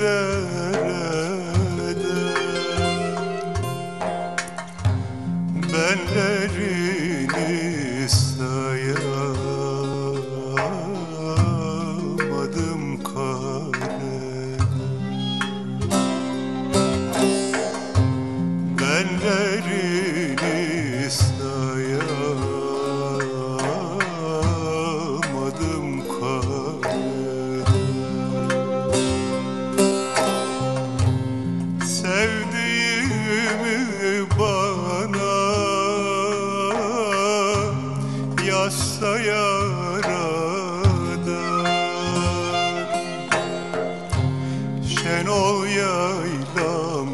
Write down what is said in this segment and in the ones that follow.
derede benlerini sayamadım kare. Benlerini sayamadım kare. Sevdiğimi bana yazsa yaradan, Şenol yaylam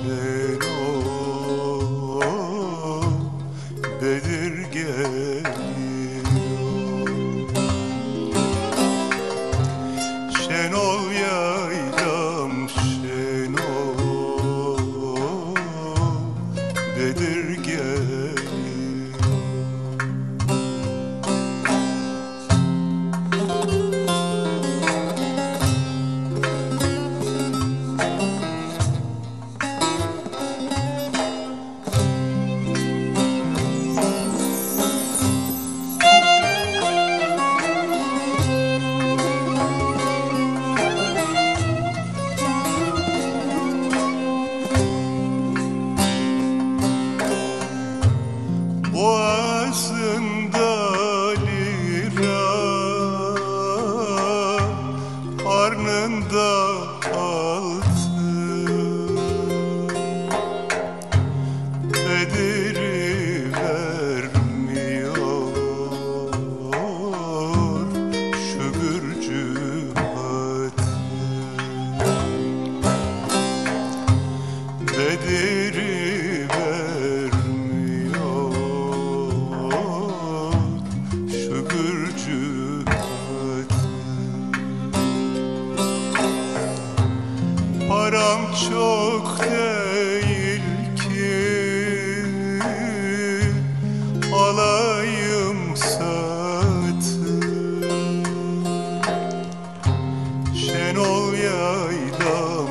Şenol, Bedir geliyor. Şenol yaylam Şenol, Bedir geliyor. Boğazında lira, karnında altın, Bedir'i vermiyor şu Gürcü hatun. Bedir'i vermiyor şu Gürcü hatun. Param çok değil ki alayım satın, Şenol yaylam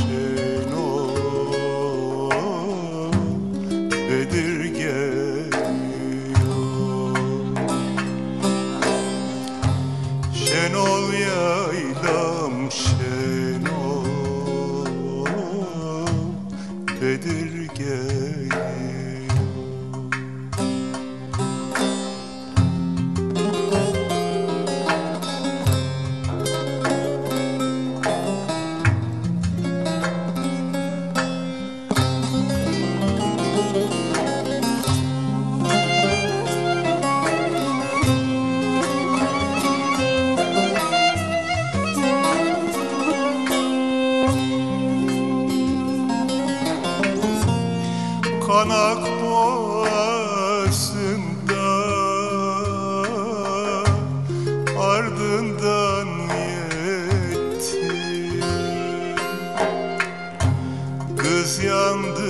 Şenol, Bedir geliyor. Şenol yaylam Şenol, Bedir geliyor. Kanak boğazında ardından yetti, kız yandı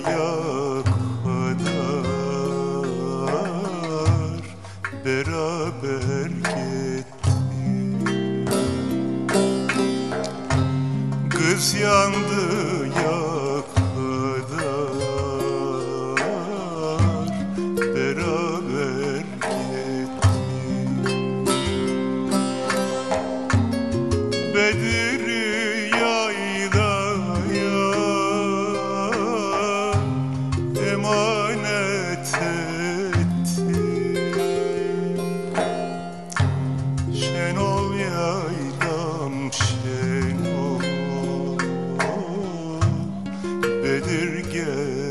yakadar, beraber gitti. Kız yandı yakadar, beraber gitti. Bedir'i yaylaya emanet etti, Şenol yaylam Şenol, Bedir gel.